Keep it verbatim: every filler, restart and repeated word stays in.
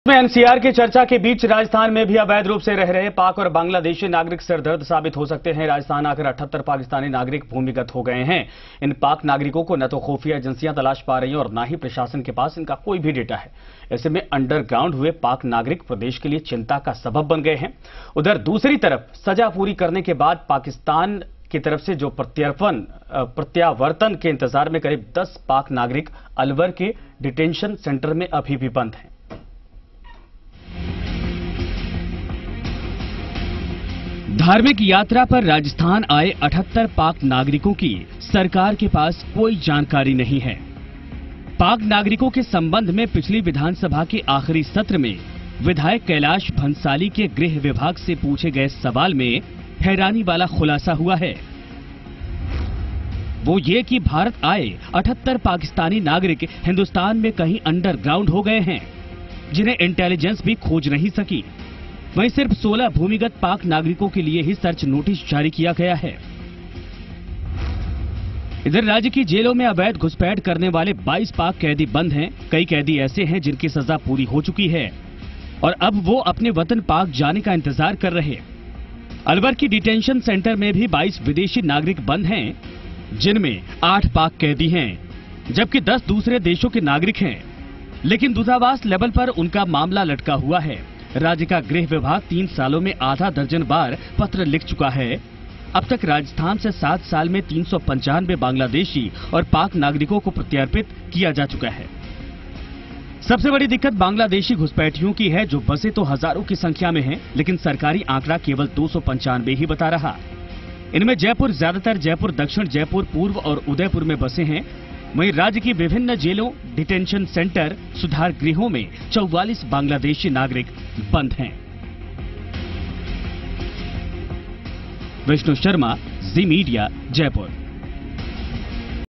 में एनसीआर की चर्चा के बीच राजस्थान में भी अवैध रूप से रह रहे पाक और बांग्लादेशी नागरिक सरदर्द साबित हो सकते हैं। राजस्थान आकर अठहत्तर पाकिस्तानी नागरिक भूमिगत हो गए हैं। इन पाक नागरिकों को न तो खुफिया एजेंसियां तलाश पा रही हैं और न ही प्रशासन के पास इनका कोई भी डेटा है। ऐसे में अंडरग्राउंड हुए पाक नागरिक प्रदेश के लिए चिंता का सबब बन गए हैं। उधर दूसरी तरफ सजा पूरी करने के बाद पाकिस्तान की तरफ से जो प्रत्यर्पण प्रत्यावर्तन के इंतजार में करीब दस पाक नागरिक अलवर के डिटेंशन सेंटर में अभी भी बंद हैं। धार्मिक यात्रा पर राजस्थान आए अठहत्तर पाक नागरिकों की सरकार के पास कोई जानकारी नहीं है। पाक नागरिकों के संबंध में पिछली विधानसभा के आखिरी सत्र में विधायक कैलाश भंसाली के गृह विभाग से पूछे गए सवाल में हैरानी वाला खुलासा हुआ है। वो ये कि भारत आए अठहत्तर पाकिस्तानी नागरिक हिंदुस्तान में कहीं अंडरग्राउंड हो गए हैं, जिन्हें इंटेलिजेंस भी खोज नहीं सकी। वहीं सिर्फ सोलह भूमिगत पाक नागरिकों के लिए ही सर्च नोटिस जारी किया गया है। इधर राज्य की जेलों में अवैध घुसपैठ करने वाले बाईस पाक कैदी बंद हैं। कई कैदी ऐसे हैं जिनकी सजा पूरी हो चुकी है और अब वो अपने वतन पाक जाने का इंतजार कर रहे। अलवर की डिटेंशन सेंटर में भी बाईस विदेशी नागरिक बंद हैं, जिनमें आठ पाक कैदी हैं, जबकि दस दूसरे देशों के नागरिक हैं। लेकिन दूतावास लेवल पर उनका मामला लटका हुआ है। राज्य का गृह विभाग तीन सालों में आधा दर्जन बार पत्र लिख चुका है। अब तक राजस्थान से सात साल में तीन सौ पंचानवे बांग्लादेशी और पाक नागरिकों को प्रत्यर्पित किया जा चुका है। सबसे बड़ी दिक्कत बांग्लादेशी घुसपैठियों की है, जो बसे तो हजारों की संख्या में हैं, लेकिन सरकारी आंकड़ा केवल दो सौ पंचानवे ही बता रहा। इनमें जयपुर ज्यादातर जयपुर दक्षिण जयपुर पूर्व और उदयपुर में बसे हैं। वहीं राज्य की विभिन्न जेलों, डिटेंशन सेंटर, सुधार गृहों में चौवालीस बांग्लादेशी नागरिक बंद हैं। Vishnu Sharma, Zee media, Jaipur.